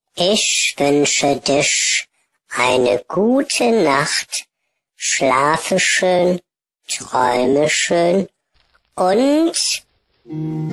Ich wünsche dich eine gute Nacht, schlafe schön, träume schön und